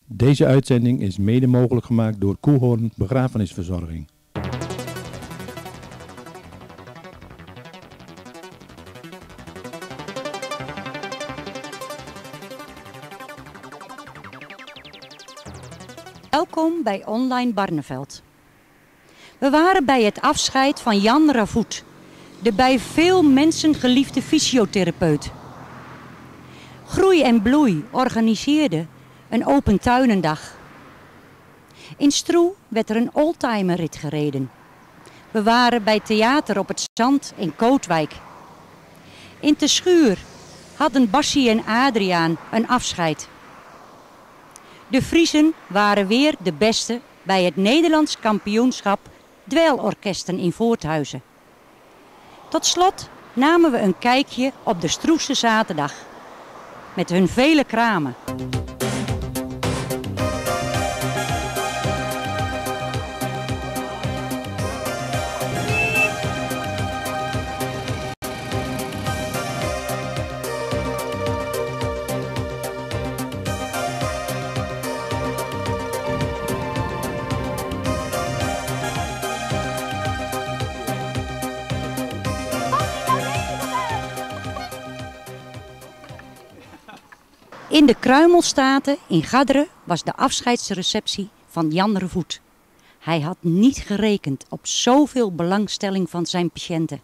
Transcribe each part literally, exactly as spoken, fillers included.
Deze uitzending is mede mogelijk gemaakt door Koehoorn Begrafenisverzorging. Welkom bij Online Barneveld. We waren bij het afscheid van Jan Ravoet, de bij veel mensen geliefde fysiotherapeut. Groei en Bloei organiseerde een open tuinendag. In Stroe werd er een oldtimerrit gereden. We waren bij Theater op het Zand in Kootwijk. In Terschuur hadden Bassie en Adriaan een afscheid. De Friezen waren weer de beste bij het Nederlands kampioenschap Dweilorkesten in Voorthuizen. Tot slot namen we een kijkje op de Stroese zaterdag met hun vele kramen. In de Kruimelstaten in Gadderen was de afscheidsreceptie van Jan Ravoet. Hij had niet gerekend op zoveel belangstelling van zijn patiënten.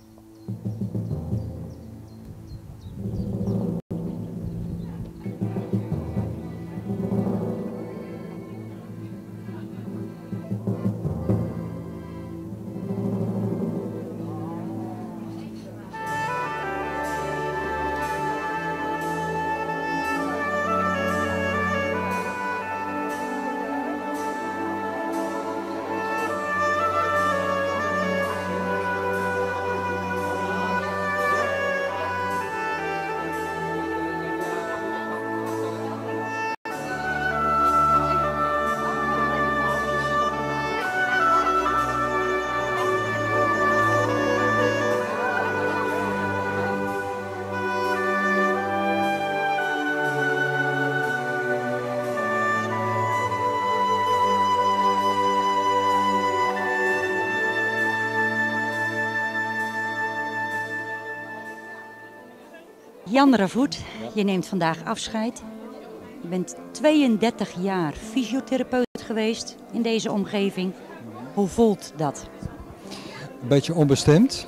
Jan Ravoet, je neemt vandaag afscheid. Je bent tweeëndertig jaar fysiotherapeut geweest in deze omgeving. Hoe voelt dat? Een beetje onbestemd.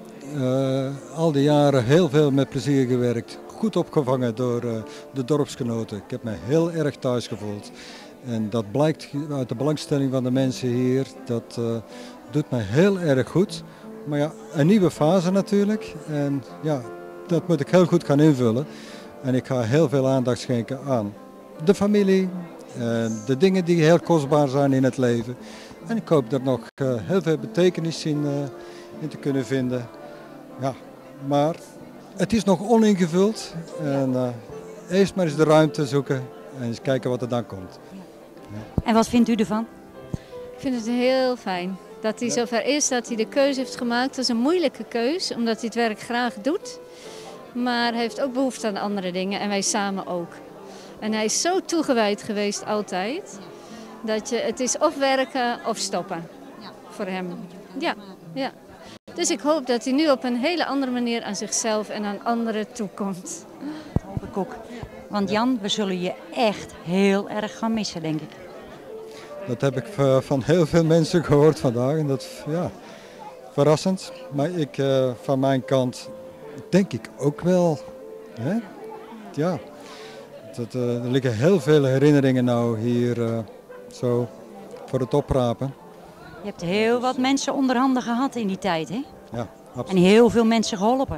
Uh, al die jaren heel veel met plezier gewerkt. Goed opgevangen door uh, de dorpsgenoten. Ik heb me heel erg thuis gevoeld. En dat blijkt uit de belangstelling van de mensen hier. Dat uh, doet me heel erg goed. Maar ja, een nieuwe fase natuurlijk. En ja, dat moet ik heel goed gaan invullen. En ik ga heel veel aandacht schenken aan de familie. En de dingen die heel kostbaar zijn in het leven. En ik hoop er nog uh, heel veel betekenis in, uh, in te kunnen vinden. Ja, maar het is nog oningevuld. En uh, eerst maar eens de ruimte zoeken en eens kijken wat er dan komt. Ja. En wat vindt u ervan? Ik vind het heel fijn dat hij ja. zover is, dat hij de keuze heeft gemaakt. Dat is een moeilijke keuze, omdat hij het werk graag doet. Maar hij heeft ook behoefte aan andere dingen en wij samen ook. En hij is zo toegewijd geweest altijd, dat je, het is of werken of stoppen voor hem. Ja, ja. Dus ik hoop dat hij nu op een hele andere manier aan zichzelf en aan anderen toekomt. Dat hoop ik ook. Want Jan, we zullen je echt heel erg gaan missen, denk ik. Dat heb ik van heel veel mensen gehoord vandaag en dat ja, verrassend. Maar ik uh, van mijn kant denk ik ook wel. Hè? Ja. Dat, uh, er liggen heel veel herinneringen nou hier uh, zo voor het oprapen. Je hebt heel wat mensen onder handen gehad in die tijd, hè? Ja, absoluut. En heel veel mensen geholpen.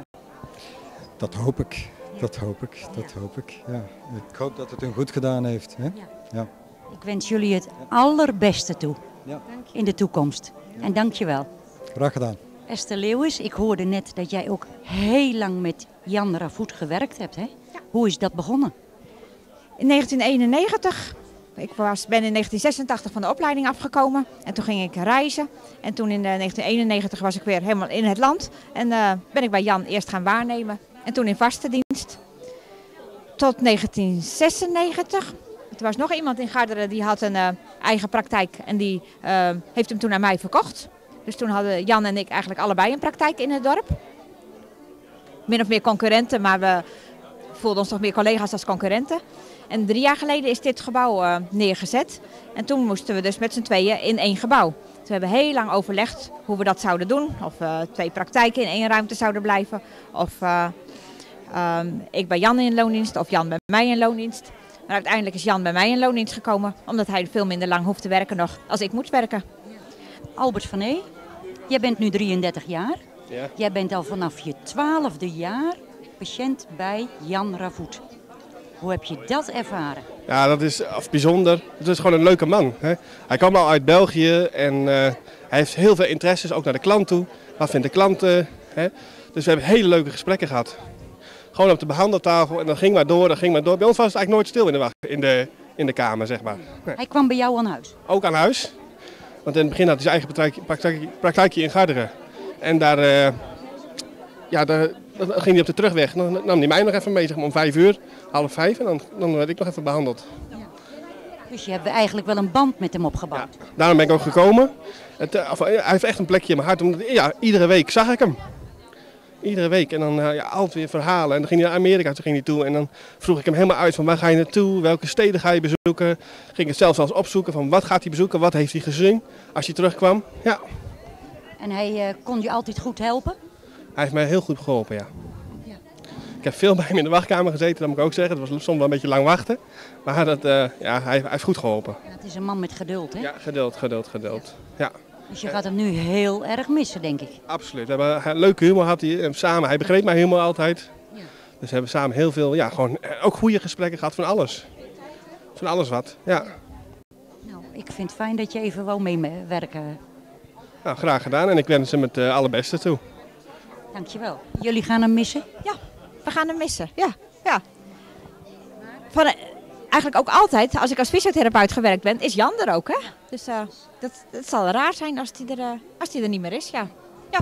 Dat hoop ik, dat hoop ik, dat hoop ik. Ja. Ik hoop dat het hem goed gedaan heeft. Hè? Ja. Ja. Ik wens jullie het allerbeste toe ja. in de toekomst. Ja. En dank je wel. Graag gedaan. Esther Leeuwis, ik hoorde net dat jij ook heel lang met Jan Ravoet gewerkt hebt, hè? Ja. Hoe is dat begonnen? In negentien eenennegentig. Ik was, ben in negentien zesentachtig van de opleiding afgekomen en toen ging ik reizen. En toen in negentien eenennegentig was ik weer helemaal in het land en uh, ben ik bij Jan eerst gaan waarnemen en toen in vaste dienst. Tot negentien zesennegentig. Er was nog iemand in Garderen die had een uh, eigen praktijk en die uh, heeft hem toen aan mij verkocht. Dus toen hadden Jan en ik eigenlijk allebei een praktijk in het dorp. Min of meer concurrenten, maar we voelden ons toch meer collega's als concurrenten. En drie jaar geleden is dit gebouw uh, neergezet. En toen moesten we dus met z'n tweeën in één gebouw. Dus we hebben heel lang overlegd hoe we dat zouden doen. Of uh, twee praktijken in één ruimte zouden blijven. Of uh, um, ik bij Jan in loondienst of Jan bij mij in loondienst. Maar uiteindelijk is Jan bij mij in loondienst gekomen. Omdat hij veel minder lang hoeft te werken nog als ik moet werken. Albert van E, jij bent nu drieëndertig jaar. Ja. Jij bent al vanaf je twaalfde jaar patiënt bij Jan Ravoet. Hoe heb je dat ervaren? Ja, dat is of bijzonder. Het is gewoon een leuke man. Hè? Hij kwam al uit België en uh, hij heeft heel veel interesses, ook naar de klant toe. Wat vindt de klant? Uh, hè? Dus we hebben hele leuke gesprekken gehad. Gewoon op de behandeltafel en dan ging maar door, dan ging maar door. Bij ons was het eigenlijk nooit stil in de, wacht, in de, in de kamer, zeg maar. Nee. Hij kwam bij jou aan huis? Ook aan huis. Want in het begin had hij zijn eigen praktijk, praktijk, praktijkje in Garderen. En daar, uh, ja, daar, dan ging hij op de terugweg. Dan nam hij mij nog even mee, zeg maar om vijf uur, half vijf. En dan, dan werd ik nog even behandeld. Ja. Dus je hebt eigenlijk wel een band met hem opgebouwd? Ja, daarom ben ik ook gekomen. Het, uh, of, uh, hij heeft echt een plekje in mijn hart. Omdat, ja, iedere week zag ik hem. Iedere week. En dan uh, ja, altijd weer verhalen. En dan ging hij naar Amerika toen ging hij toe. En dan vroeg ik hem helemaal uit van waar ga je naartoe? Welke steden ga je bezoeken? Ging ik zelfs zelfs opzoeken van wat gaat hij bezoeken? Wat heeft hij gezien als hij terugkwam? Ja. En hij uh, kon je altijd goed helpen? Hij heeft mij heel goed geholpen, ja. Ja. Ik heb veel bij hem in de wachtkamer gezeten, dat moet ik ook zeggen. Het was soms wel een beetje lang wachten. Maar dat, uh, ja, hij, hij heeft goed geholpen. Ja, het is een man met geduld, hè? Ja, geduld, geduld, geduld. Ja. Dus je gaat hem nu heel erg missen, denk ik. Absoluut. We hebben een leuke humor gehad hier samen. Hij begreep mijn humor altijd. Ja. Dus we hebben samen heel veel, ja, gewoon ook goede gesprekken gehad van alles. Van alles wat, ja. Nou, ik vind het fijn dat je even wou meewerken. Nou, graag gedaan en ik wens hem het uh, allerbeste toe. Dankjewel. Jullie gaan hem missen? Ja, we gaan hem missen. Ja, ja. Van, uh, eigenlijk ook altijd, als ik als fysiotherapeut gewerkt ben, is Jan er ook, hè? Dus uh, dat, dat zal raar zijn als hij er, uh, als hij er niet meer is, ja. Ja.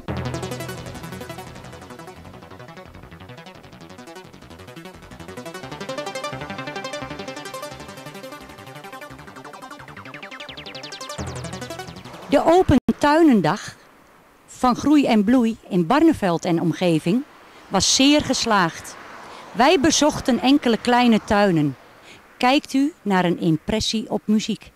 De Open Tuinendag van Groei en Bloei in Barneveld en omgeving was zeer geslaagd. Wij bezochten enkele kleine tuinen. Kijkt u naar een impressie op muziek.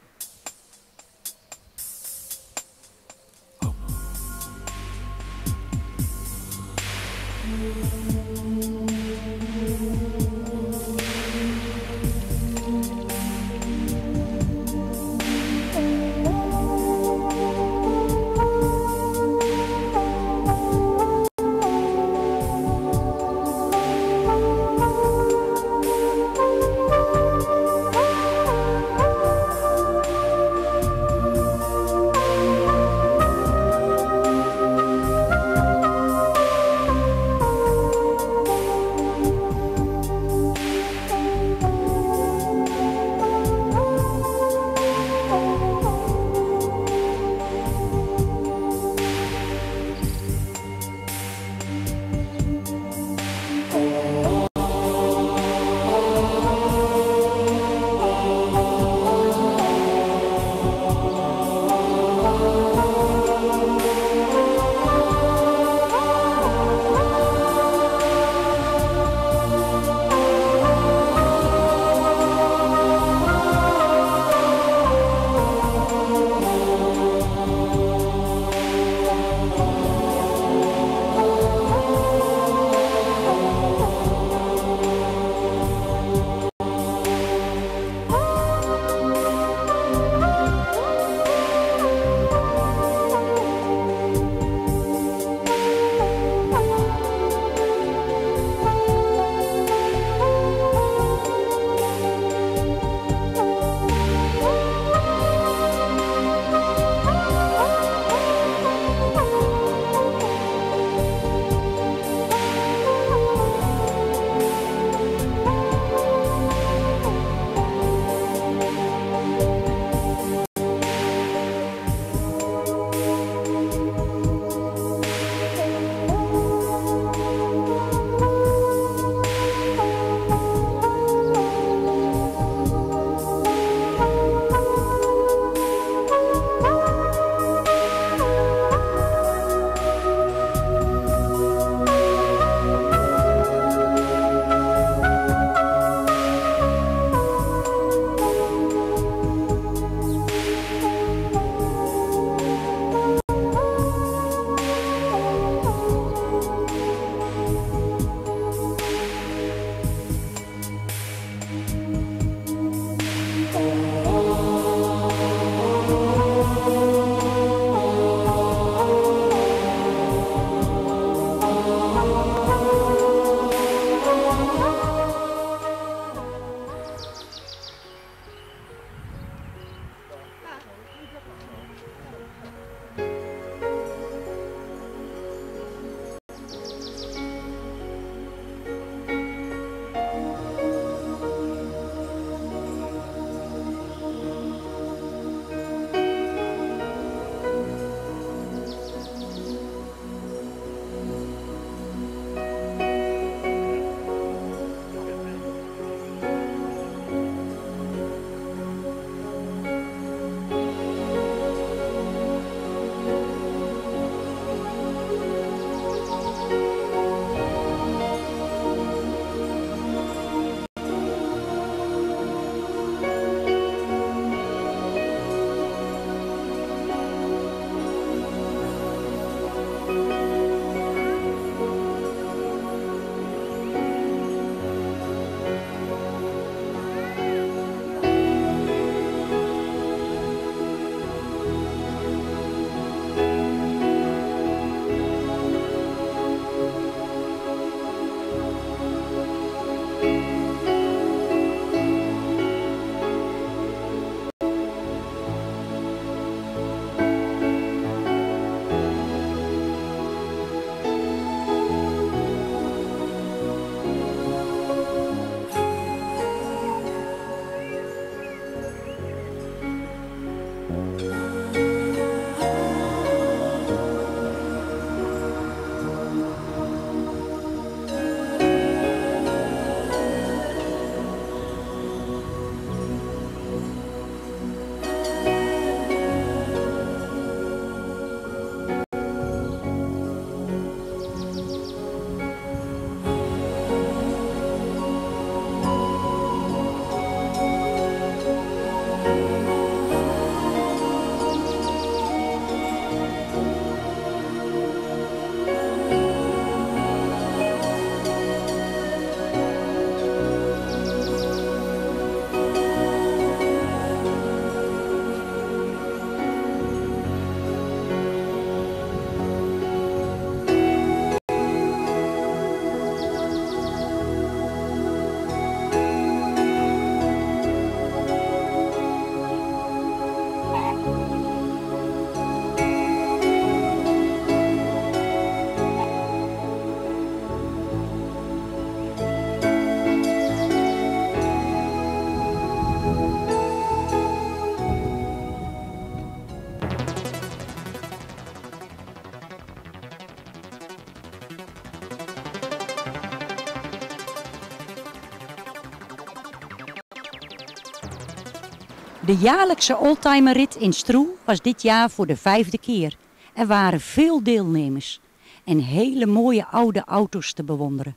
De jaarlijkse oldtimerrit in Stroe was dit jaar voor de vijfde keer. Er waren veel deelnemers en hele mooie oude auto's te bewonderen.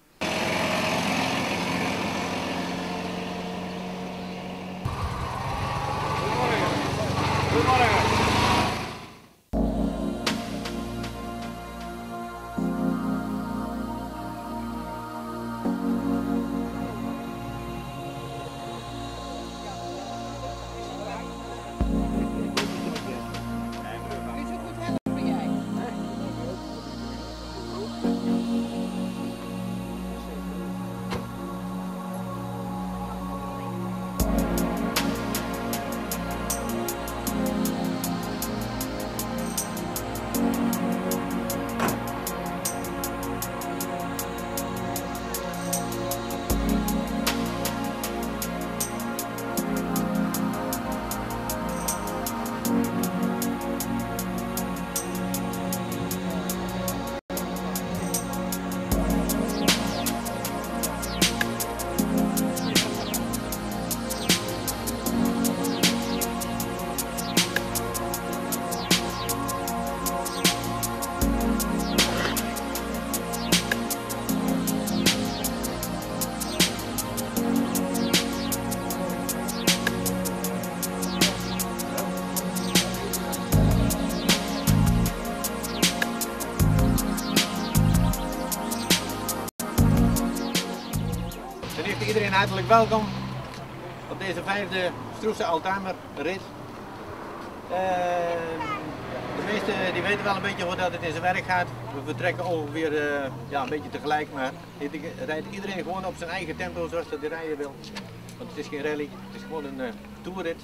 Iedereen hartelijk welkom op deze vijfde Stroese Oldtimerrit. Uh, de meesten die weten wel een beetje hoe dat het in zijn werk gaat. We vertrekken ongeveer uh, ja, een beetje tegelijk, maar het rijdt iedereen gewoon op zijn eigen tempo zoals dat hij rijden wil. Want het is geen rally, het is gewoon een uh, toerrit.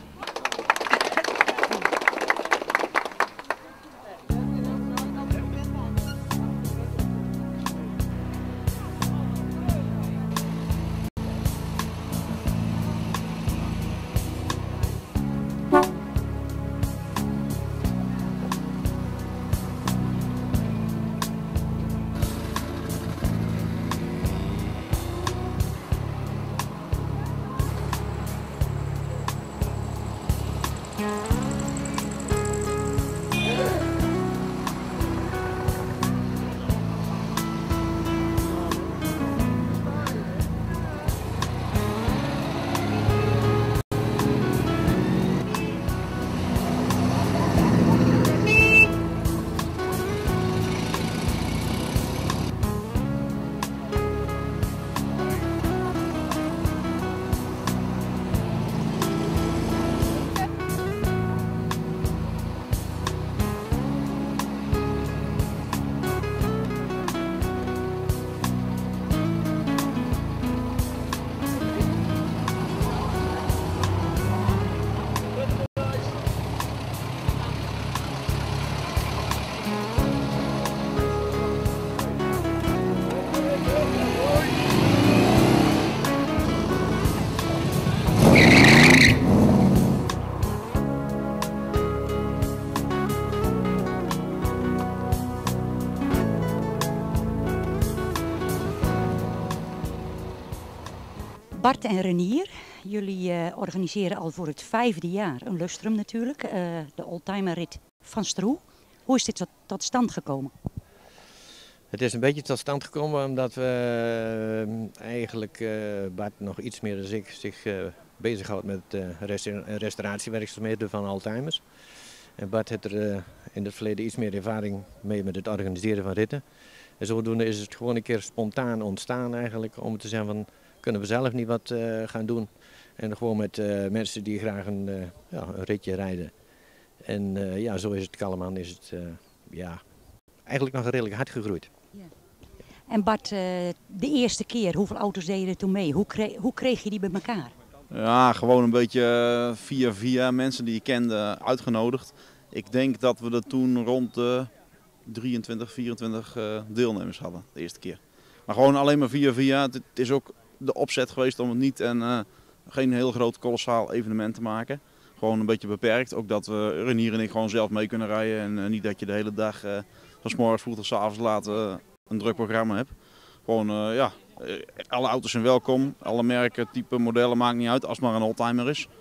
Bart en Renier, jullie uh, organiseren al voor het vijfde jaar een lustrum natuurlijk, uh, de oldtimerrit van Stroe. Hoe is dit tot, tot stand gekomen? Het is een beetje tot stand gekomen omdat we uh, eigenlijk uh, Bart nog iets meer dan ik zich uh, bezighoudt met uh, restaur restauratiewerkzaamheden van oldtimers. En Bart heeft er uh, in het verleden iets meer ervaring mee met het organiseren van ritten. En zodoende is het gewoon een keer spontaan ontstaan eigenlijk om te zeggen van kunnen we zelf niet wat uh, gaan doen. En gewoon met uh, mensen die graag een, uh, ja, een ritje rijden. En uh, ja, zo is het allemaal is het uh, ja, eigenlijk nog redelijk hard gegroeid. Ja. En Bart, uh, de eerste keer, hoeveel auto's deden er toen mee? Hoe kreeg, hoe kreeg je die bij elkaar? Ja, gewoon een beetje via via mensen die je kende uitgenodigd. Ik denk dat we er toen rond de drieëntwintig, vierentwintig uh, deelnemers hadden, de eerste keer. Maar gewoon alleen maar via via. Het is ook de opzet geweest om het niet en uh, geen heel groot kolossaal evenement te maken. Gewoon een beetje beperkt. Ook dat we Renier en ik gewoon zelf mee kunnen rijden. En uh, niet dat je de hele dag uh, van 's morgens vroeg tot 's avonds laat uh, een druk programma hebt. Gewoon uh, ja, alle auto's zijn welkom. Alle merken, type, modellen maakt niet uit als het maar een oldtimer is.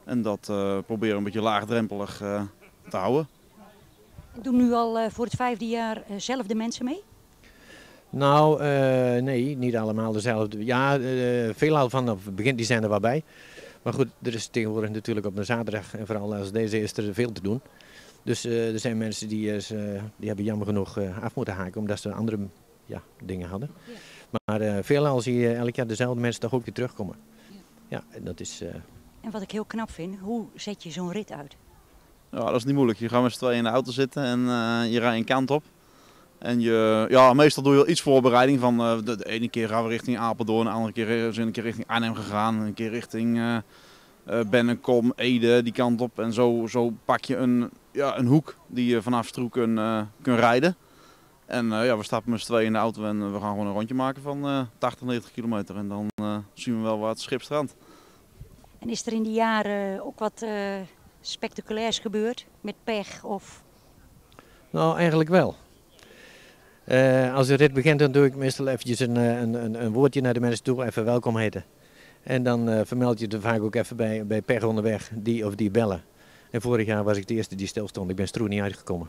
En dat uh, proberen we een beetje laagdrempelig uh, te houden. Doen nu al uh, voor het vijfde jaar uh, zelf de mensen mee? Nou, uh, nee, niet allemaal dezelfde. Ja, uh, veelal vanaf het begin die zijn er wel bij. Maar goed, er is tegenwoordig natuurlijk op een zaterdag en vooral als deze is er veel te doen. Dus uh, er zijn mensen die, uh, die hebben jammer genoeg uh, af moeten haken omdat ze andere ja, dingen hadden. Ja. Maar uh, veelal zie je elk jaar dezelfde mensen toch ook weer terugkomen. Ja, ja en dat is... Uh... En wat ik heel knap vind, hoe zet je zo'n rit uit? Ja, dat is niet moeilijk. Je gaat met z'n tweeën in de auto zitten en uh, je rijdt een kant op. En je, ja, meestal doe je wel iets voorbereiding. Van, uh, de, de ene keer gaan we richting Apeldoorn, de andere keer zijn we een keer richting Arnhem gegaan. Een keer richting uh, uh, Bennekom, Ede, die kant op. En zo, zo pak je een, ja, een hoek die je vanaf Stroe kunt, uh, kunt rijden. En uh, ja, we stappen met z'n tweeën in de auto en we gaan gewoon een rondje maken van uh, tachtig, negentig kilometer. En dan uh, zien we wel wat schip strandt. En is er in die jaren ook wat uh, spectaculairs gebeurd met pech? Of... Nou, eigenlijk wel. Uh, als de rit begint, dan doe ik meestal eventjes een, een, een woordje naar de mensen toe, even welkom heten. En dan uh, vermeld je er vaak ook even bij, bij pech onderweg, die of die bellen. En vorig jaar was ik de eerste die stil stond, ik ben Stroe niet uitgekomen.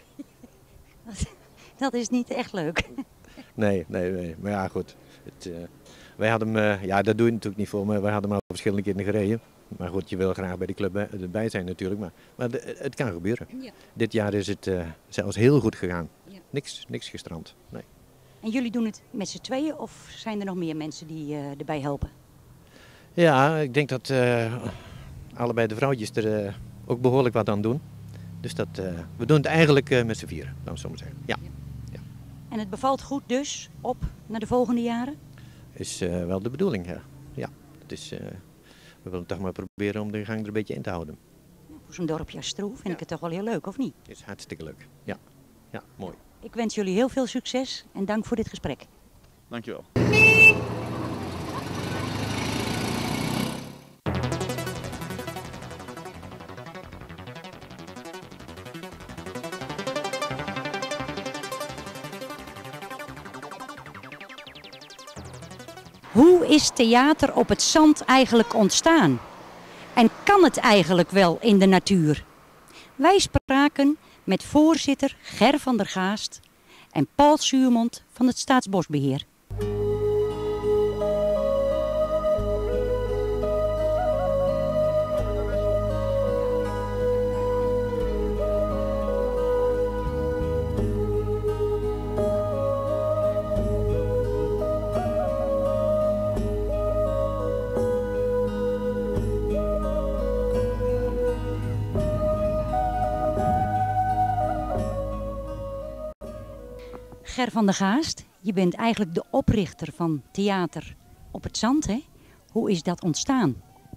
Dat is niet echt leuk. Nee, nee, nee. Maar ja, goed. Het, uh, wij hadden hem, uh, ja, dat doe je natuurlijk niet voor, maar wij hadden hem al verschillende keren gereden. Maar goed, je wil graag bij de club erbij zijn natuurlijk, maar, maar de, het kan gebeuren. Ja. Dit jaar is het uh, zelfs heel goed gegaan. Ja. Niks, niks gestrand. Nee. En jullie doen het met z'n tweeën of zijn er nog meer mensen die uh, erbij helpen? Ja, ik denk dat uh, allebei de vrouwtjes er uh, ook behoorlijk wat aan doen. Dus dat, uh, we doen het eigenlijk uh, met z'n vieren, laten we zo maar zeggen. Ja. Ja. En het bevalt goed dus op naar de volgende jaren? Is uh, wel de bedoeling, ja. Ja, het is... Uh, We willen toch maar proberen om de gang er een beetje in te houden. Voor zo'n dorpje als Stroe vind ja. ik het toch wel heel leuk, of niet? Het is hartstikke leuk. Ja, ja, mooi. Ik wens jullie heel veel succes en dank voor dit gesprek. Dankjewel. Hoe is theater op het zand eigenlijk ontstaan? En kan het eigenlijk wel in de natuur? Wij spraken met voorzitter Ger van der Gaast en Paul Zuurmond van het Staatsbosbeheer. Ger van der Gaast, je bent eigenlijk de oprichter van Theater op het Zand, hè? Hoe is dat ontstaan?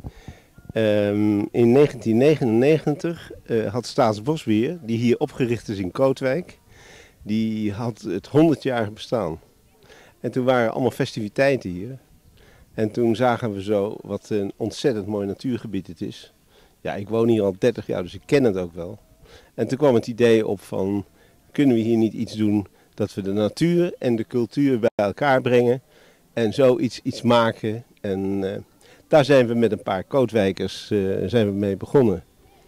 Um, in negentien negenennegentig uh, had Staatsbosbeheer, die hier opgericht is in Kootwijk, die had het honderdjarig bestaan. En toen waren er allemaal festiviteiten hier. En toen zagen we zo wat een ontzettend mooi natuurgebied het is. Ja, ik woon hier al dertig jaar, dus ik ken het ook wel. En toen kwam het idee op van, kunnen we hier niet iets doen dat we de natuur en de cultuur bij elkaar brengen en zo iets, iets maken. En uh, daar zijn we met een paar Kootwijkers uh, zijn we mee begonnen.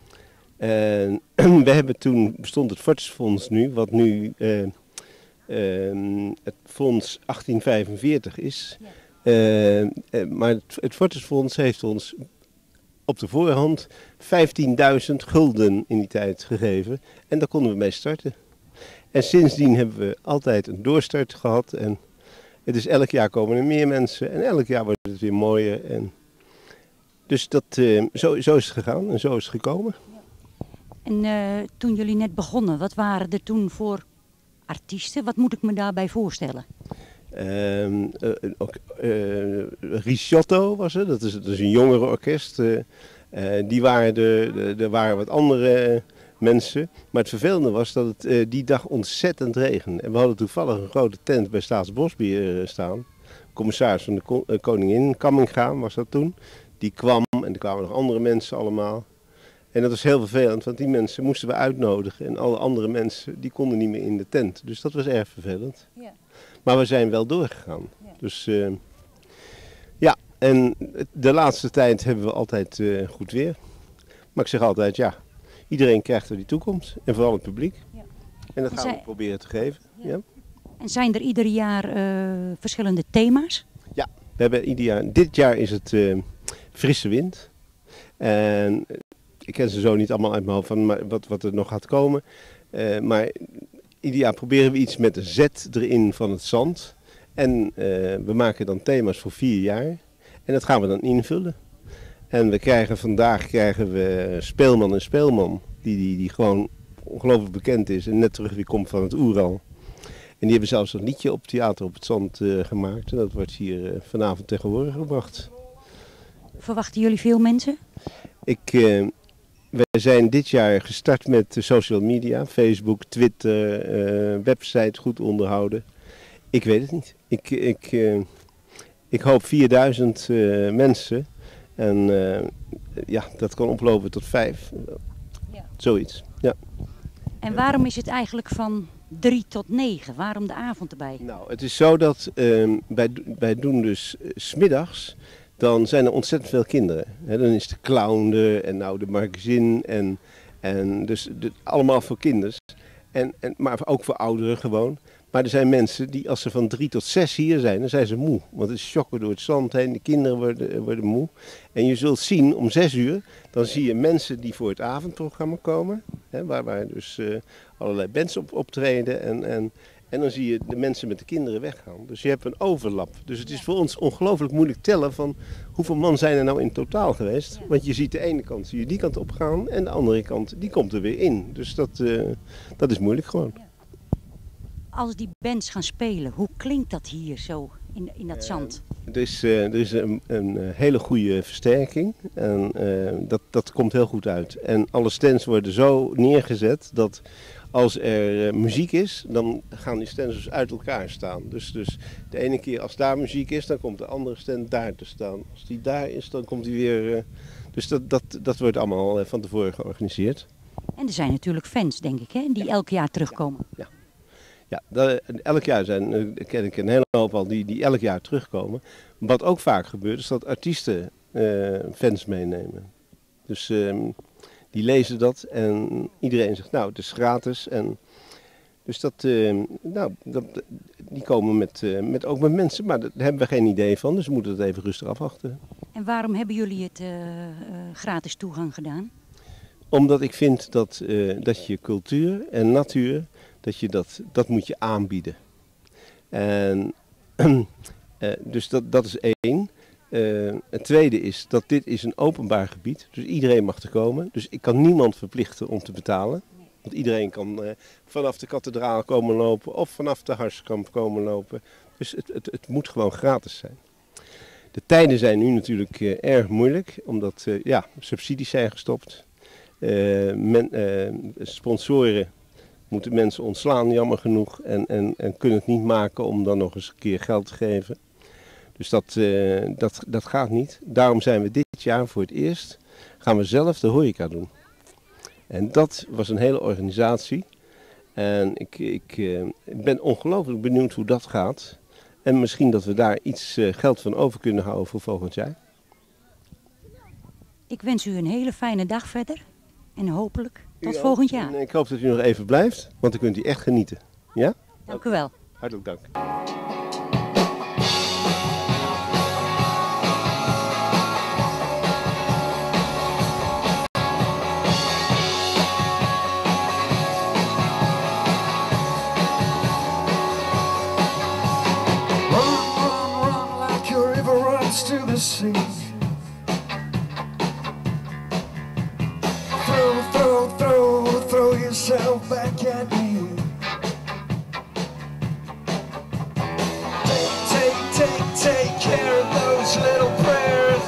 En we hebben toen, bestond het Fortisfonds nu, wat nu uh, uh, het Fonds achttien vijfenveertig is. Uh, uh, maar het, het Fortisfonds heeft ons op de voorhand vijftienduizend gulden in die tijd gegeven en daar konden we mee starten. En sindsdien hebben we altijd een doorstart gehad en het is elk jaar komen er meer mensen en elk jaar wordt het weer mooier. En dus dat, uh, zo, zo is het gegaan en zo is het gekomen. En uh, toen jullie net begonnen, wat waren er toen voor artiesten? Wat moet ik me daarbij voorstellen? Uh, uh, uh, Risciotto was er, dat is, dat is een jongerenorkest. Uh, uh, die waren er, er waren wat andere... Uh, mensen. Maar het vervelende was dat het uh, die dag ontzettend regende. En we hadden toevallig een grote tent bij Staatsbosbeheer uh, staan. Commissaris van de ko uh, Koningin, Kamminga was dat toen. Die kwam en er kwamen nog andere mensen allemaal. En dat was heel vervelend, want die mensen moesten we uitnodigen. En alle andere mensen, die konden niet meer in de tent. Dus dat was erg vervelend. Ja. Maar we zijn wel doorgegaan. Ja. Dus uh, ja, en de laatste tijd hebben we altijd uh, goed weer. Maar ik zeg altijd ja, iedereen krijgt er die toekomst en vooral het publiek. Ja. En dat En gaan zij- we proberen te geven. Ja. Ja. En zijn er ieder jaar uh, verschillende thema's? Ja, we hebben ieder jaar, dit jaar is het uh, frisse wind. En ik ken ze zo niet allemaal uit mijn hoofd van maar wat, wat er nog gaat komen. Uh, maar ieder jaar proberen we iets met een zet erin van het zand. En uh, we maken dan thema's voor vier jaar. En dat gaan we dan invullen. En we krijgen vandaag krijgen we Speelman en Speelman. Die, die, die gewoon ongelooflijk bekend is en net terug weer komt van het Oeral. En die hebben zelfs een liedje op Theater op het Zand uh, gemaakt. En dat wordt hier uh, vanavond tegenwoordig gebracht. Verwachten jullie veel mensen? Ik, uh, wij zijn dit jaar gestart met uh, social media. Facebook, Twitter, uh, website goed onderhouden. Ik weet het niet. Ik, ik, uh, ik hoop vierduizend uh, mensen. En uh, ja, dat kan oplopen tot vijf. Ja. Zoiets, ja. En waarom is het eigenlijk van drie tot negen? Waarom de avond erbij? Nou, het is zo dat uh, wij, wij doen dus uh, 's middags, dan zijn er ontzettend veel kinderen. He, dan is de clown er en nou de magazine en, en dus de, allemaal voor kinders. En, en, maar ook voor ouderen gewoon. Maar er zijn mensen die als ze van drie tot zes hier zijn, dan zijn ze moe. Want het is schokken door het zand heen, de kinderen worden, worden moe. En je zult zien, om zes uur, dan zie je mensen die voor het avondprogramma komen. Hè, waar, waar dus uh, allerlei bands op optreden. En, en, en dan zie je de mensen met de kinderen weggaan. Dus je hebt een overlap. Dus het is voor ons ongelooflijk moeilijk tellen van hoeveel man zijn er nou in totaal geweest. Want je ziet de ene kant zie je die kant op gaan en de andere kant die komt er weer in. Dus dat, uh, dat is moeilijk gewoon. Als die bands gaan spelen, hoe klinkt dat hier zo in, in dat zand? Uh, er is, uh, er is een, een hele goede versterking en uh, dat, dat komt heel goed uit. En alle stands worden zo neergezet dat als er uh, muziek is, dan gaan die stands dus uit elkaar staan. Dus, dus de ene keer als daar muziek is, dan komt de andere stand daar te staan. Als die daar is, dan komt die weer... Uh, dus dat, dat, dat wordt allemaal uh, van tevoren georganiseerd. En er zijn natuurlijk fans, denk ik, hè, die ja. elk jaar terugkomen. Ja. ja. Ja, dat, elk jaar zijn, uh, ken ik een hele hoop al die, die elk jaar terugkomen. Wat ook vaak gebeurt is dat artiesten uh, fans meenemen. Dus uh, die lezen dat en iedereen zegt nou het is gratis. En dus dat, uh, nou, dat, die komen met, uh, met, ook met mensen, maar daar hebben we geen idee van. Dus we moeten het even rustig afwachten. En waarom hebben jullie het uh, uh, gratis toegang gedaan? Omdat ik vind dat, uh, dat je cultuur en natuur... Dat, je dat, dat moet je aanbieden. En, uh, dus dat, dat is één. Uh, het tweede is dat dit is een openbaar gebied. Dus iedereen mag er komen. Dus ik kan niemand verplichten om te betalen. Want iedereen kan uh, vanaf de kathedraal komen lopen of vanaf de Harskamp komen lopen. Dus het, het, het moet gewoon gratis zijn. De tijden zijn nu natuurlijk uh, erg moeilijk. Omdat uh, ja, subsidies zijn gestopt. Uh, men, uh, sponsoren... moeten mensen ontslaan, jammer genoeg, en, en, en kunnen het niet maken om dan nog eens een keer geld te geven. Dus dat, uh, dat, dat gaat niet. Daarom zijn we dit jaar voor het eerst, gaan we zelf de horeca doen. En dat was een hele organisatie. En ik, ik, uh, ik ben ongelooflijk benieuwd hoe dat gaat. En misschien dat we daar iets uh, geld van over kunnen houden voor volgend jaar. Ik wens u een hele fijne dag verder. En hopelijk tot u volgend ook. jaar. En ik hoop dat u nog even blijft, want dan kunt u echt genieten. Ja? Dank u wel. Hartelijk dank. Run, run, run like your river runs to the sea. Throw, throw, throw, throw yourself back at me. Take, take, take, take care of those little prayers.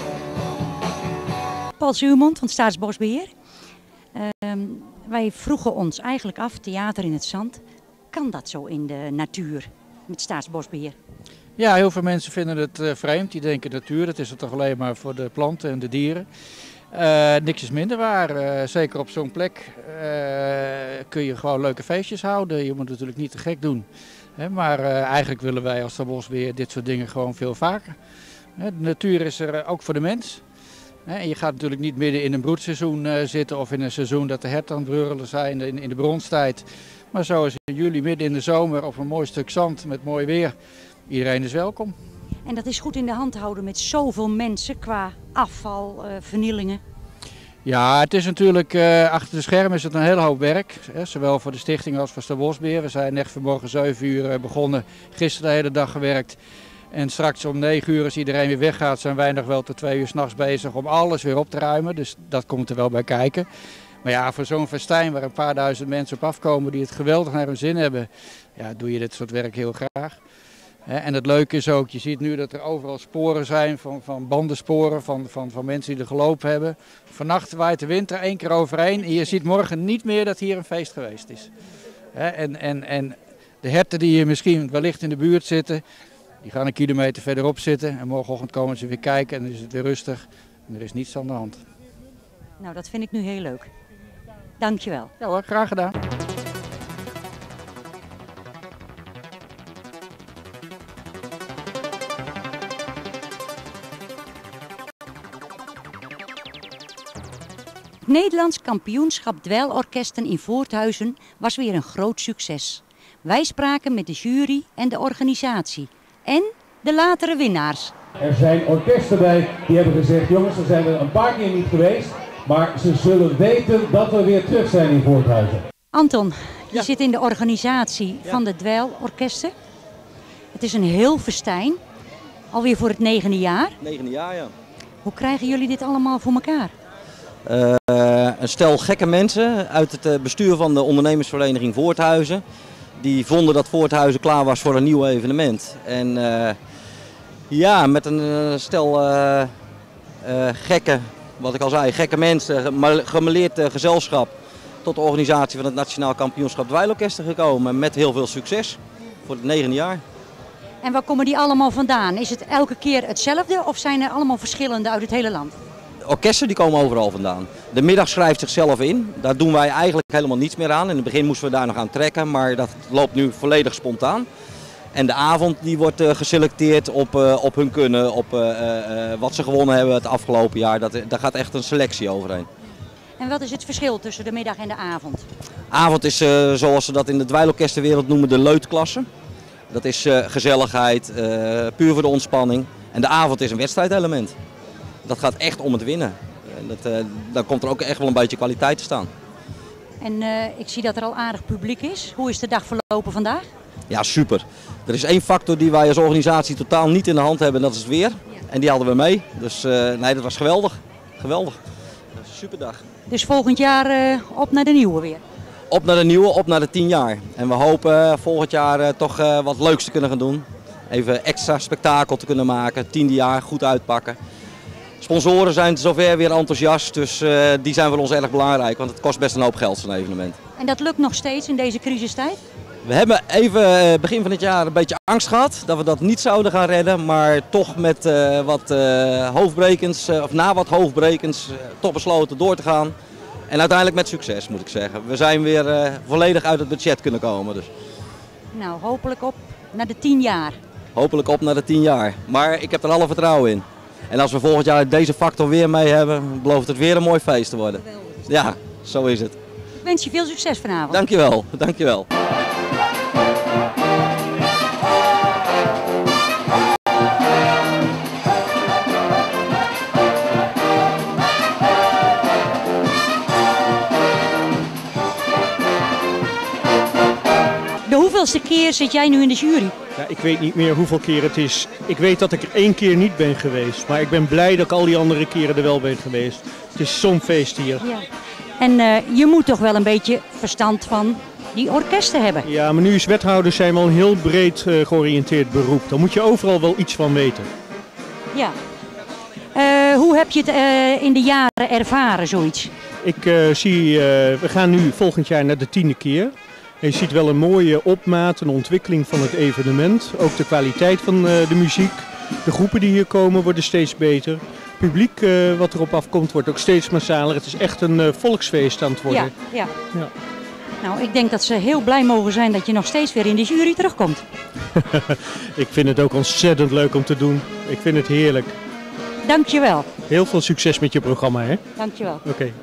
Paul Zuurmond van Staatsbosbeheer. Uh, wij vroegen ons eigenlijk af, theater in het zand, kan dat zo in de natuur met Staatsbosbeheer? Ja, heel veel mensen vinden het uh, vreemd. Die denken natuur, dat is het toch alleen maar voor de planten en de dieren. Uh, niks is minder waar. Uh, zeker op zo'n plek uh, kun je gewoon leuke feestjes houden. Je moet het natuurlijk niet te gek doen. Hè, maar uh, eigenlijk willen wij als Staatsbosbeheer dit soort dingen gewoon veel vaker. Hè, de natuur is er ook voor de mens. En je gaat natuurlijk niet midden in een broedseizoen uh, zitten of in een seizoen dat de herten aan het brullen zijn in, in de bronstijd. Maar zoals in juli midden in de zomer op een mooi stuk zand met mooi weer. Iedereen is welkom. En dat is goed in de hand houden met zoveel mensen qua afval, uh, vernielingen. Ja, het is natuurlijk, uh, achter de schermen is het een hele hoop werk. Hè, zowel voor de stichting als voor Staatsbosbeheer. We zijn echt vanmorgen zeven uur begonnen, gisteren de hele dag gewerkt. En straks om negen uur als iedereen weer weggaat zijn wij nog wel tot twee uur 's nachts bezig om alles weer op te ruimen. Dus dat komt er wel bij kijken. Maar ja, voor zo'n festijn waar een paar duizend mensen op afkomen die het geweldig naar hun zin hebben, ja, doe je dit soort werk heel graag. En het leuke is ook, je ziet nu dat er overal sporen zijn van, van bandensporen van, van, van mensen die er gelopen hebben. Vannacht waait de wind er één keer overheen en je ziet morgen niet meer dat hier een feest geweest is. En, en, en de herten die hier misschien wellicht in de buurt zitten, die gaan een kilometer verderop zitten en morgenochtend komen ze weer kijken en dan is het weer rustig en er is niets aan de hand. Nou, dat vind ik nu heel leuk. Dankjewel. Ja hoor, graag gedaan. Het Nederlands kampioenschap dweilorkesten in Voorthuizen was weer een groot succes. Wij spraken met de jury en de organisatie en de latere winnaars. Er zijn orkesten bij die hebben gezegd, jongens, er zijn we een paar keer niet geweest, maar ze zullen weten dat we weer terug zijn in Voorthuizen. Anton, je Ja. zit in de organisatie Ja. van de dweilorkesten. Het is een heel festijn, alweer voor het negende jaar. Negende jaar, ja. Hoe krijgen jullie dit allemaal voor elkaar? Uh, een stel gekke mensen uit het uh, bestuur van de ondernemersvereniging Voorthuizen. Die vonden dat Voorthuizen klaar was voor een nieuw evenement. En uh, ja, met een uh, stel uh, uh, gekke, wat ik al zei, gekke mensen, gemêleerd uh, gezelschap tot de organisatie van het Nationaal Kampioenschap Dweilorkesten gekomen. Met heel veel succes voor het negende jaar. En waar komen die allemaal vandaan? Is het elke keer hetzelfde of zijn er allemaal verschillende uit het hele land? Orkesten die komen overal vandaan. De middag schrijft zichzelf in. Daar doen wij eigenlijk helemaal niets meer aan. In het begin moesten we daar nog aan trekken, maar dat loopt nu volledig spontaan. En de avond die wordt uh, geselecteerd op, uh, op hun kunnen, op uh, uh, wat ze gewonnen hebben het afgelopen jaar. Dat, daar gaat echt een selectie overheen. En wat is het verschil tussen de middag en de avond? Avond is uh, zoals ze dat in de dweilorkestenwereld noemen de leutklasse. Dat is uh, gezelligheid, uh, puur voor de ontspanning. En de avond is een wedstrijdelement. Dat gaat echt om het winnen. Dat, uh, dan komt er ook echt wel een beetje kwaliteit te staan. En uh, ik zie dat er al aardig publiek is. Hoe is de dag verlopen vandaag? Ja, super. Er is één factor die wij als organisatie totaal niet in de hand hebben en dat is het weer. En die hadden we mee. Dus uh, nee, dat was geweldig. Geweldig. Super dag. Dus volgend jaar uh, op naar de nieuwe weer? Op naar de nieuwe, op naar de tien jaar. En we hopen uh, volgend jaar uh, toch uh, wat leuks te kunnen gaan doen. Even extra spektakel te kunnen maken. Tiende jaar, goed uitpakken. Sponsoren zijn zover weer enthousiast, dus uh, die zijn voor ons erg belangrijk, want het kost best een hoop geld zo'n evenement. En dat lukt nog steeds in deze crisistijd? We hebben even uh, begin van het jaar een beetje angst gehad dat we dat niet zouden gaan redden, maar toch met uh, wat uh, hoofdbrekens, uh, of na wat hoofdbrekens, uh, toch besloten door te gaan. En uiteindelijk met succes moet ik zeggen. We zijn weer uh, volledig uit het budget kunnen komen. Dus. Nou, hopelijk op naar de tien jaar. Hopelijk op naar de tien jaar, maar ik heb er alle vertrouwen in. En als we volgend jaar deze factor weer mee hebben, belooft het weer een mooi feest te worden. Ja, zo is het. Ik wens je veel succes vanavond. Dankjewel, dankjewel. De hoeveelste keer zit jij nu in de jury? Ja, ik weet niet meer hoeveel keer het is. Ik weet dat ik er één keer niet ben geweest. Maar ik ben blij dat ik al die andere keren er wel ben geweest. Het is zo'n feest hier. Ja. En uh, je moet toch wel een beetje verstand van die orkesten hebben? Ja, maar nu is wethouder zijn wel een heel breed uh, georiënteerd beroep. Dan moet je overal wel iets van weten. Ja. Uh, hoe heb je het uh, in de jaren ervaren, zoiets? Ik uh, zie, uh, we gaan nu volgend jaar naar de tiende keer. En je ziet wel een mooie opmaat, een ontwikkeling van het evenement. Ook de kwaliteit van uh, de muziek. De groepen die hier komen worden steeds beter. Het publiek uh, wat erop afkomt wordt ook steeds massaler. Het is echt een uh, volksfeest aan het worden. Ja, ja. ja. Nou, ik denk dat ze heel blij mogen zijn dat je nog steeds weer in de jury terugkomt. Ik vind het ook ontzettend leuk om te doen. Ik vind het heerlijk. Dankjewel. Heel veel succes met je programma, hè? Dankjewel. Oké. Okay.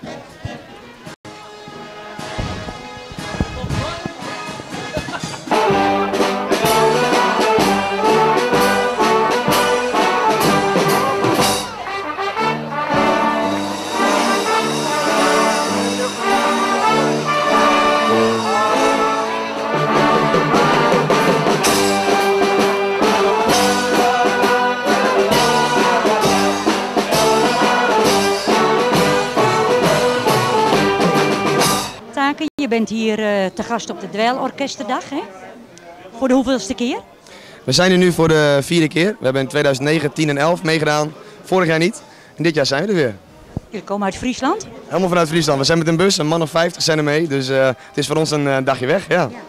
Je bent hier uh, te gast op de Dweilorkestendag, hè? Voor de hoeveelste keer? We zijn er nu voor de vierde keer. We hebben in tweeduizend negen, tien en elf meegedaan. Vorig jaar niet. En dit jaar zijn we er weer. Jullie komen uit Friesland? Helemaal vanuit Friesland. We zijn met een bus, een man of vijftig zijn er mee. Dus uh, het is voor ons een uh, dagje weg. Ja. Ja.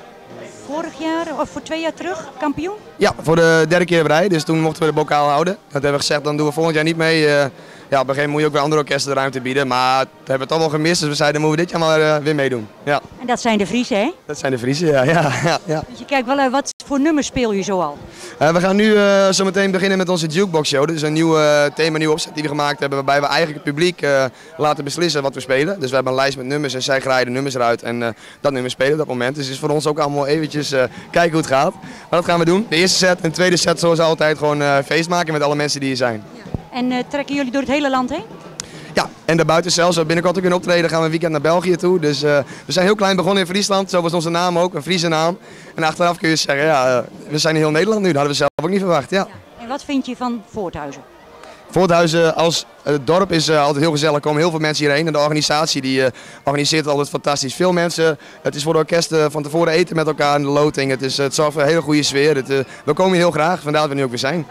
Vorig jaar of voor twee jaar terug kampioen? Ja, voor de derde keer op rij. Dus toen mochten we de bokaal houden. Dat hebben we gezegd, dan doen we volgend jaar niet mee. Uh, Ja, op een gegeven moment moet je ook weer andere orkesten de ruimte bieden, maar dat hebben we toch wel gemist, dus we zeiden, moeten we dit jaar maar uh, weer meedoen. Ja. En dat zijn de Friese, hè? Dat zijn de Friese, ja. ja, ja, ja. Dus je kijkt wel, uh, wat voor nummers speel je zoal? Uh, we gaan nu uh, zo meteen beginnen met onze Jukebox Show. Dat is een nieuw uh, thema, een nieuwe opzet die we gemaakt hebben, waarbij we eigenlijk het publiek uh, laten beslissen wat we spelen. Dus we hebben een lijst met nummers en zij graaien de nummers eruit en uh, dat nummer spelen op dat moment. Dus het is voor ons ook allemaal eventjes uh, kijken hoe het gaat. Maar dat gaan we doen. De eerste set en de tweede set zoals altijd gewoon uh, feest maken met alle mensen die hier zijn. Ja. En uh, trekken jullie door het hele land heen? Ja, en daarbuiten zelfs, binnenkort ook een optreden, gaan we een weekend naar België toe. Dus uh, we zijn heel klein begonnen in Friesland, zo was onze naam ook, een Friese naam. En achteraf kun je zeggen, ja, uh, we zijn in heel Nederland nu, dat hadden we zelf ook niet verwacht. Ja. Ja. En wat vind je van Voorthuizen? Voorthuizen als uh, dorp is uh, altijd heel gezellig, er komen heel veel mensen hierheen. En de organisatie die uh, organiseert altijd fantastisch. Veel mensen, het is voor de orkesten van tevoren eten met elkaar in de loting. Het, is, het zorgt voor een hele goede sfeer. Het, uh, we komen hier heel graag, vandaar dat we nu ook weer zijn.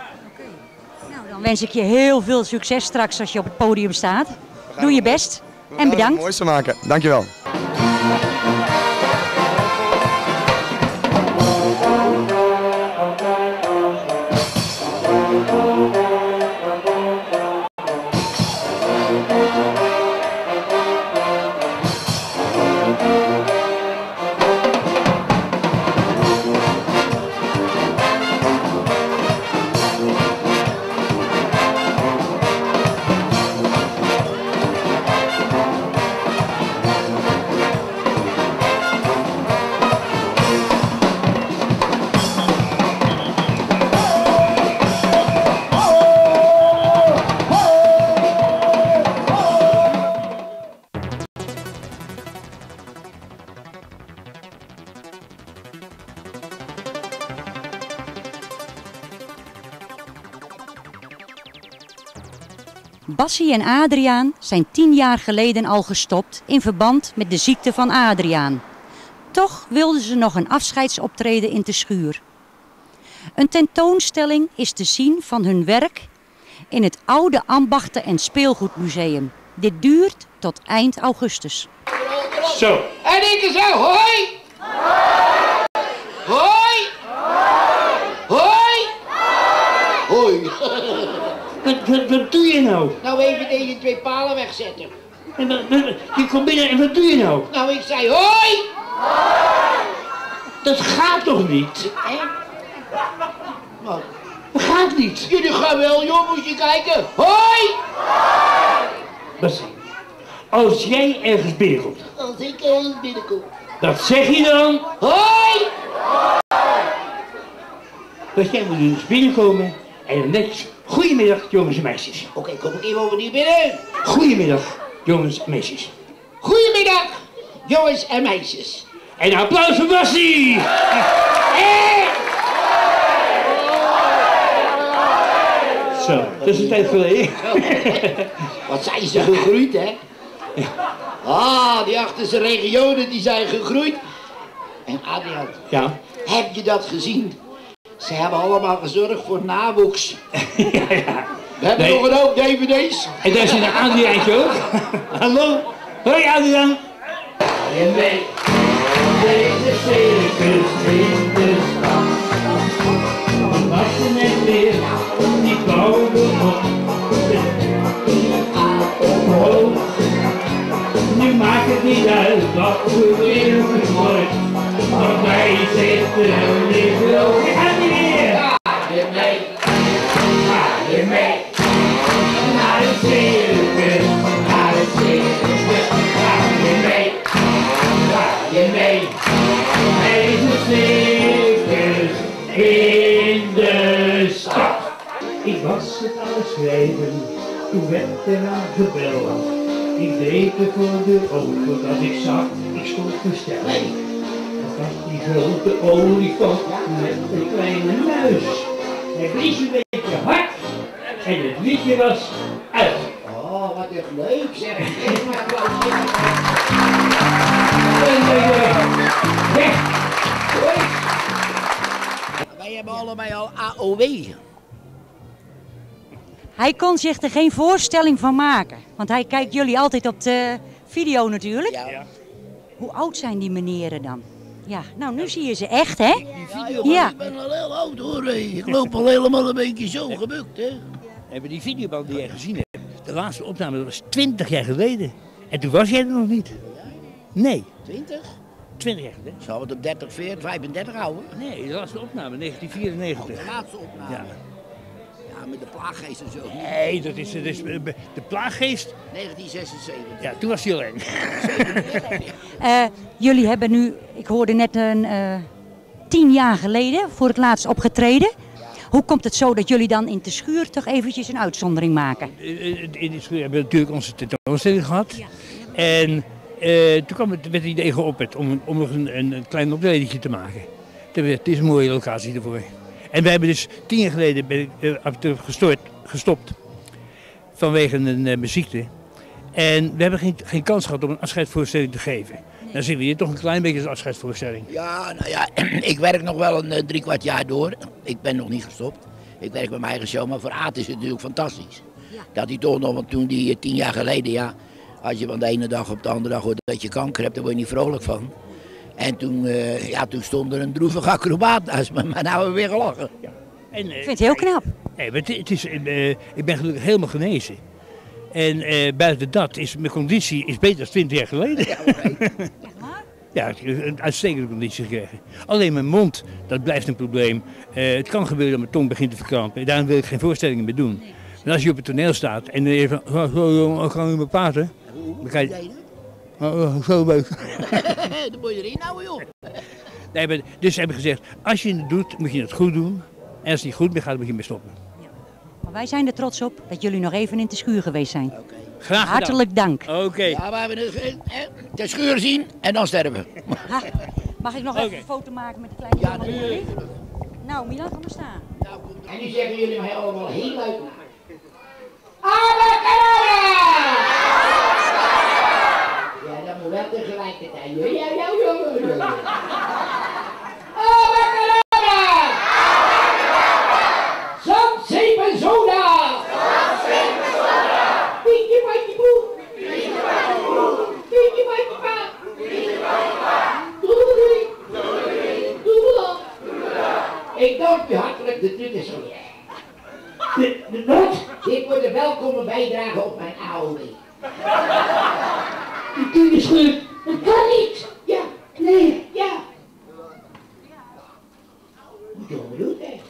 Dan wens ik je heel veel succes straks als je op het podium staat. Doe je best en bedankt. We gaan het mooiste maken. Dankjewel. Bassie en Adriaan zijn tien jaar geleden al gestopt in verband met de ziekte van Adriaan. Toch wilden ze nog een afscheidsoptreden in de schuur. Een tentoonstelling is te zien van hun werk in het Oude Ambachten- en Speelgoedmuseum. Dit duurt tot eind augustus. Zo. En ik zo, hoi! Hoi! Hoi! Hoi! Wat, wat, wat doe je nou? Nou even deze twee palen wegzetten. En wat, wat, je komt binnen en wat doe je nou? Nou ik zei hoi! Hoi! Dat gaat toch niet? Hè? Wat? Dat gaat niet. Jullie gaan wel, joh, moet je kijken. Hoi! Bassie, als jij ergens binnenkomt. Als ik ergens binnenkom. Wat zeg je dan? Hoi! Dat jij moet dus binnenkomen en dan netjes. Goedemiddag, jongens en meisjes. Oké, okay, kom ik even over hier binnen. Goedemiddag, jongens en meisjes. Goedemiddag, jongens en meisjes. En een applaus voor Bassie! Hey! Zo, dat is een tijd geleden. Wat zijn ze gegroeid, hè? Ja. Ah, die achterste regionen die zijn gegroeid. En Adriaan, ja. Heb je dat gezien? Ze hebben allemaal gezorgd voor nawuks. ja, ja. We hebben nee. nog een hoop D V D's. En daar zit een Adriaantje ook. Hallo. Hoi Adriaan. En mee. Deze circus in de stad. We wachten net weer. Die bouwen op. Oh. Nu maakt het niet uit wat voor weer het wordt. Want wij zitten er liggen ook. Ga je weer. Ga je mee. Ga je mee. schrijven, toen werd er aan gebeld. Ik deed er voor de ogen dat ik zag, ik stond versteld. Dat was die grote olifant met een kleine muis. Hij blies een beetje hard en het liedje was uit. Oh, wat echt leuk zeg. Geef maar applaus. Weg! Wij hebben allebei al A O W. Hij kon zich er geen voorstelling van maken. Want hij kijkt jullie altijd op de video natuurlijk. Ja. Hoe oud zijn die meneren dan? Ja, nou nu zie je ze echt, hè? Video, Ja. ik ben al heel oud hoor. Ik loop al helemaal een beetje zo gebukt, hè. Hebben die videoband die jij gezien hebt, de laatste opname dat was twintig jaar geleden. En toen was jij er nog niet. Nee. twintig? twintig jaar geleden. Zou het op dertig, veertig, vijfendertig houden? Nee, de laatste opname, negentien vierennegentig. Oh, de laatste opname. Ja. Ja, met de plaaggeest en zo. Nee, dat is, dat is de plaaggeest. negentien zesenzeventig. Ja, toen was hij al eng. Uh, jullie hebben nu, ik hoorde net een uh, tien jaar geleden voor het laatst opgetreden. Hoe komt het zo dat jullie dan in de schuur toch eventjes een uitzondering maken? In de schuur hebben we natuurlijk onze tentoonstelling gehad. Ja. En uh, toen kwam het, werd het idee geopperd om, om nog een, een klein optredentje te maken. Het is een mooie locatie ervoor. En wij hebben dus tien jaar geleden ben ik, uh, gestort, gestopt vanwege een uh, ziekte. En we hebben geen, geen kans gehad om een afscheidsvoorstelling te geven. Nee. Dan zien we hier toch een klein beetje als afscheidsvoorstelling. Ja, nou ja, ik werk nog wel een uh, drie kwart jaar door. Ik ben nog niet gestopt. Ik werk bij mijn eigen show, maar voor Aad is het natuurlijk fantastisch. Ja. Dat hij toch nog, want toen die uh, tien jaar geleden, ja, als je van de ene dag op de andere dag hoort dat je kanker hebt, daar word je niet vrolijk van. En toen, uh, ja, toen stond er een droevige acrobaat naast me, maar nou hebben we weer gelachen. Ja. En, uh, ik vind het heel knap. Nee, het, het is, uh, ik ben gelukkig helemaal genezen. En uh, buiten dat is mijn conditie is beter dan twintig jaar geleden. Ja, okay. Ja, ik heb een uitstekende conditie gekregen. Alleen mijn mond, dat blijft een probleem. Uh, het kan gebeuren dat mijn tong begint te verkrampen. Daarom wil ik geen voorstellingen meer doen. Nee. Maar als je op het toneel staat en dan even, oh, oh, oh, gaan we met praten? Dan ga je... Oh, oh, zo leuk. Dan moet je erin houden, joh. Nee, maar, dus hebben we gezegd, als je het doet, moet je het goed doen. En als het niet goed meer gaat, moet je mee stoppen. Ja. Maar wij zijn er trots op dat jullie nog even in de schuur geweest zijn. Okay. Graag gedaan. Hartelijk dank. Oké. Okay. Ja, we hebben de, de schuur zien en dan sterven. Ha, mag ik nog okay. even een foto maken met de kleine ja, jongen? Nee. Nou, Milan, ga maar staan. Nou, en nu zeggen jullie mij allemaal heel luid na. Abacadabra! Ja, dat moet wel tegelijkertijd. Ja, ja, ja, ja, ja. Abacadabra! Zand, zeep en soda! Zand, zeep en soda! Pietje, patje, boe! Pietje, patje, boe! Pietje, patje, pa! Pietje, patje, pa! Doei! Doei! Doei! Ik dank u hartelijk, de tut is zo. De, de wat? Dit wordt een welkome bijdrage op mijn A O W. Die tut is goed. Dat kan niet! Ja, nee, ja. Moet je onbedoeld, hè?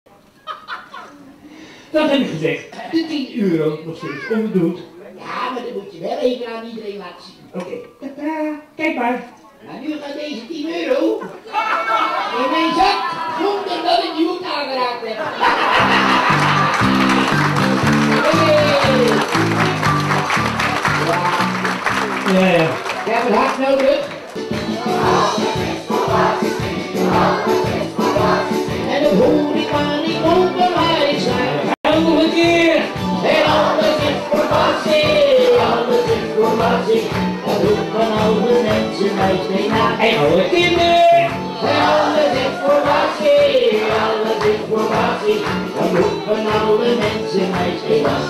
Dat heb ik gezegd. De tien euro nog steeds onbedoeld. Ja, maar dan moet je wel even aan iedereen laten zien. Oké. Okay. Kijk maar. Maar nu gaat deze tien euro in mijn zak zonder dat ik die hoed aangeraakt heb. Hey. Ja. Ja, ja. Ik heb het hard nodig. En dat hoor ik maar niet onder waar ik sta. Nog een keer. En alles is informatie, alles is informatie. Dat roept van alle mensen mij steeds na. En alle kinderen. En alles is informatie, alles is informatie. Dat roept van alle mensen mij steeds na.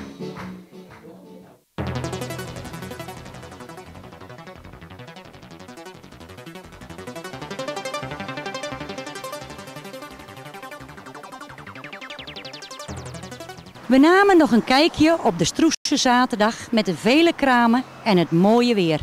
We namen nog een kijkje op de Stroesse zaterdag met de vele kramen en het mooie weer.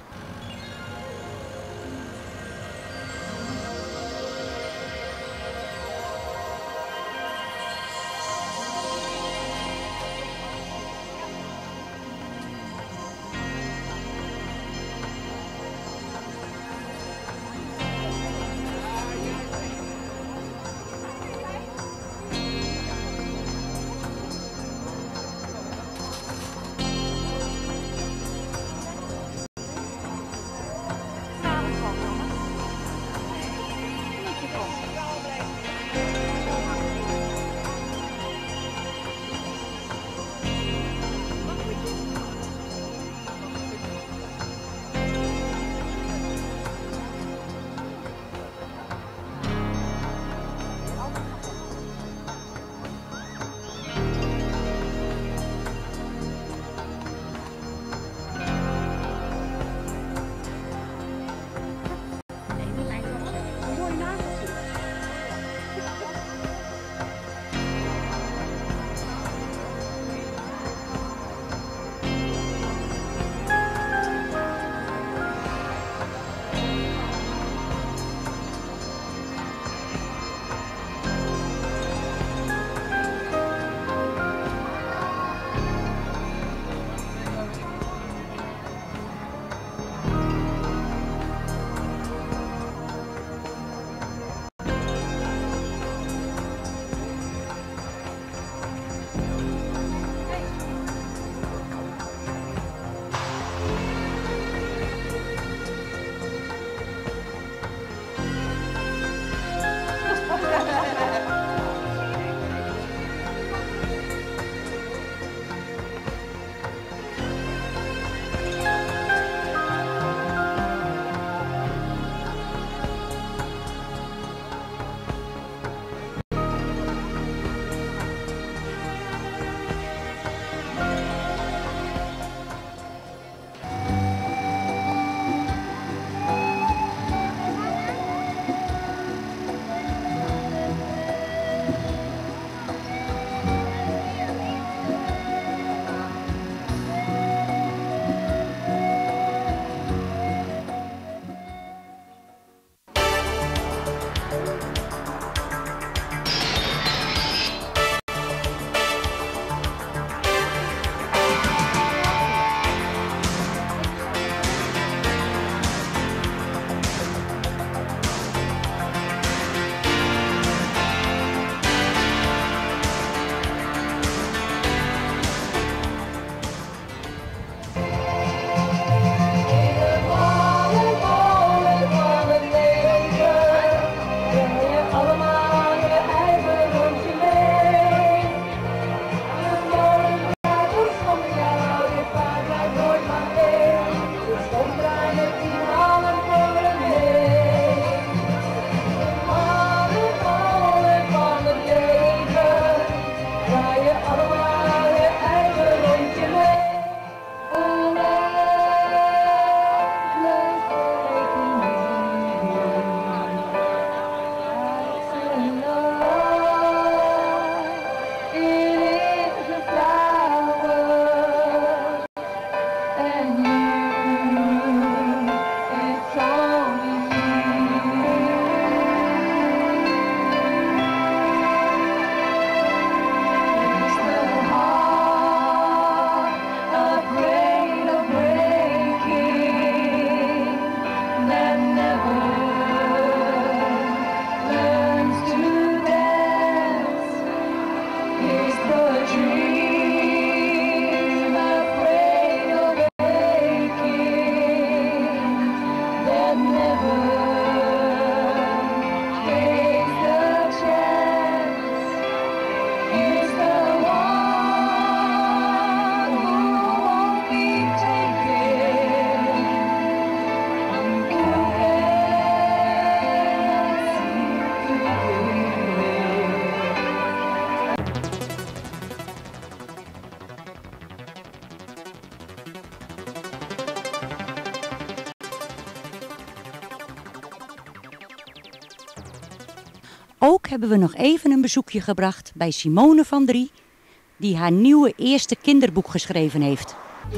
hebben we nog even een bezoekje gebracht bij Simone van Drie, die haar nieuwe eerste kinderboek geschreven heeft.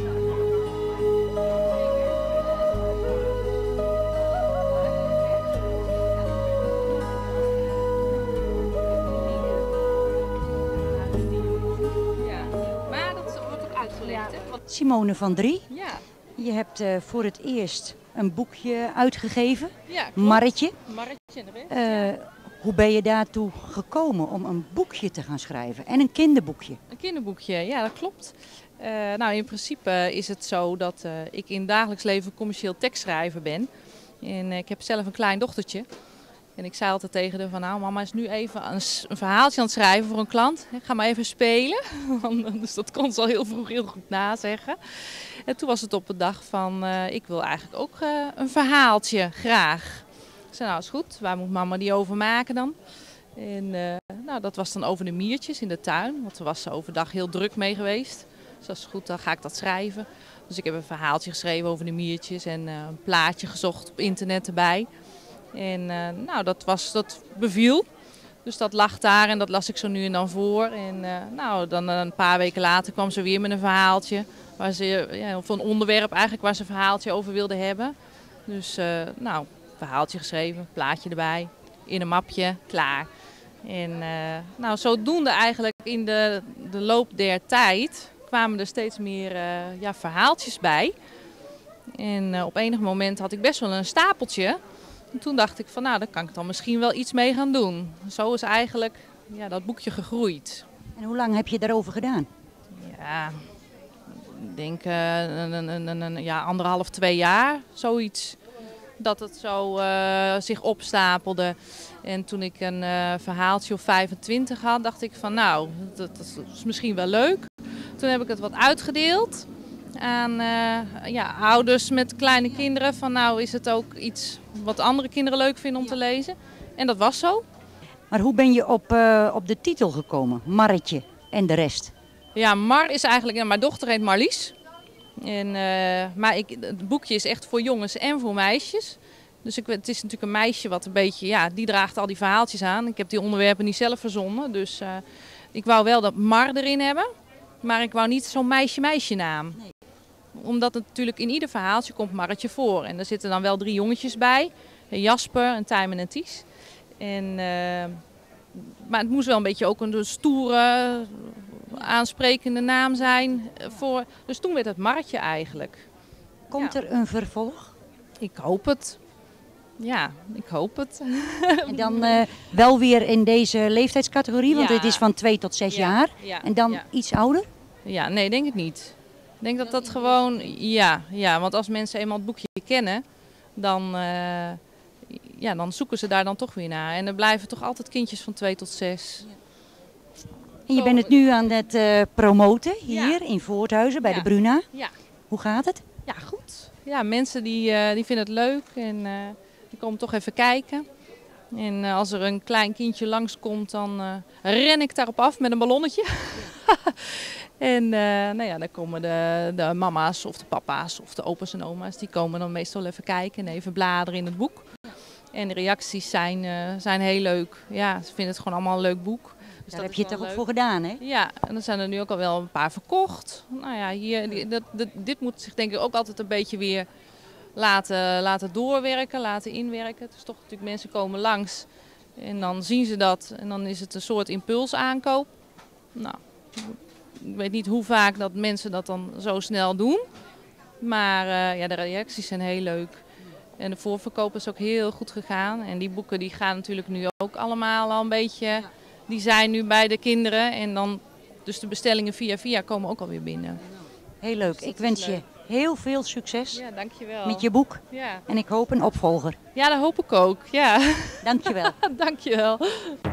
Maar dat wordt ook uitgelegd, hè? Simone van Drie, Ja. je hebt uh, voor het eerst een boekje uitgegeven, Ja, klopt. Marretje. Marretje en de rest, Uh, ja. Hoe ben je daartoe gekomen om een boekje te gaan schrijven en een kinderboekje? Een kinderboekje, ja, dat klopt. Uh, nou, in principe is het zo dat uh, ik in het dagelijks leven commercieel tekstschrijver ben. En uh, ik heb zelf een klein dochtertje. En ik zei altijd tegen haar van, nou, mama is nu even een, een verhaaltje aan het schrijven voor een klant. Ik ga maar even spelen. Dus dat kon ze al heel vroeg heel goed nazeggen. En toen was het op de dag van, uh, ik wil eigenlijk ook uh, een verhaaltje, graag. Ik zei, nou is goed, waar moet mama die over maken dan? En uh, nou, dat was dan over de miertjes in de tuin, want daar was ze overdag heel druk mee geweest. Dus dat is goed, dan ga ik dat schrijven. Dus ik heb een verhaaltje geschreven over de miertjes en uh, een plaatje gezocht op internet erbij. En uh, nou, dat, was, dat beviel. Dus dat lag daar en dat las ik zo nu en dan voor. En uh, nou, dan een paar weken later kwam ze weer met een verhaaltje. Waar ze, ja, of een onderwerp eigenlijk waar ze een verhaaltje over wilde hebben. Dus uh, nou, verhaaltje geschreven, plaatje erbij, in een mapje, klaar. En uh, nou, zodoende eigenlijk in de, de loop der tijd kwamen er steeds meer uh, ja, verhaaltjes bij. En uh, op enig moment had ik best wel een stapeltje. En toen dacht ik van nou, daar kan ik dan misschien wel iets mee gaan doen. Zo is eigenlijk ja, dat boekje gegroeid. En hoe lang heb je daarover gedaan? Ja, ik denk uh, een, een, een, een, ja, anderhalf, twee jaar, zoiets. Dat het zo uh, zich opstapelde. En toen ik een uh, verhaaltje of vijfentwintig had, dacht ik van nou, dat, dat is misschien wel leuk. Toen heb ik het wat uitgedeeld aan uh, ja, ouders met kleine kinderen. Van nou, is het ook iets wat andere kinderen leuk vinden om te lezen. En dat was zo. Maar hoe ben je op, uh, op de titel gekomen? Marretje en de rest? Ja, Mar is eigenlijk, ja, mijn dochter heet Marlies. En, uh, maar ik, het boekje is echt voor jongens en voor meisjes. Dus ik, het is natuurlijk een meisje wat een beetje, ja, die draagt al die verhaaltjes aan. Ik heb die onderwerpen niet zelf verzonnen. Dus uh, ik wou wel dat Mar erin hebben. Maar ik wou niet zo'n meisje-meisje naam. Nee. Omdat het natuurlijk in ieder verhaaltje komt Marretje voor. En er zitten dan wel drie jongetjes bij. Jasper, en Tijmen en Ties. En, uh, maar het moest wel een beetje ook een stoere, aansprekende naam zijn. Voor, dus toen werd het Marretje eigenlijk. Komt ja. er een vervolg? Ik hoop het. Ja, ik hoop het. En dan uh, wel weer in deze leeftijdscategorie, want ja. het is van twee tot zes ja. jaar. Ja. En dan ja. iets ouder? Ja, nee, denk ik niet. Ik denk dat dat gewoon, ja, ja, want als mensen eenmaal het boekje kennen, dan, uh, ja, dan zoeken ze daar dan toch weer naar. En er blijven toch altijd kindjes van twee tot zes. Ja. En je bent het nu aan het uh, promoten hier ja. in Voorthuizen bij ja. de Bruna. Ja. Hoe gaat het? Ja, goed. Ja, mensen die, uh, die vinden het leuk en uh, die komen toch even kijken. En uh, als er een klein kindje langskomt, dan uh, ren ik daarop af met een ballonnetje. En uh, nou ja, dan komen de, de mama's of de papa's of de opa's en oma's, die komen dan meestal even kijken en even bladeren in het boek. En de reacties zijn, uh, zijn heel leuk. Ja, ze vinden het gewoon allemaal een leuk boek. Dus daar heb je het toch ook voor gedaan, hè? Ja, en er zijn er nu ook al wel een paar verkocht. Nou ja, hier, die, dat, dat, dit moet zich denk ik ook altijd een beetje weer laten, laten doorwerken, laten inwerken. Het is toch natuurlijk, mensen komen langs en dan zien ze dat en dan is het een soort impulsaankoop. Nou, ik weet niet hoe vaak dat mensen dat dan zo snel doen. Maar uh, ja, de reacties zijn heel leuk. En de voorverkoop is ook heel goed gegaan. En die boeken die gaan natuurlijk nu ook allemaal al een beetje, die zijn nu bij de kinderen. En dan, dus de bestellingen via via komen ook alweer binnen. Heel leuk. Dus ik wens leuk. je heel veel succes ja, dankjewel. met je boek. Ja. En ik hoop een opvolger. Ja, dat hoop ik ook. Ja. Dankjewel. Dankjewel.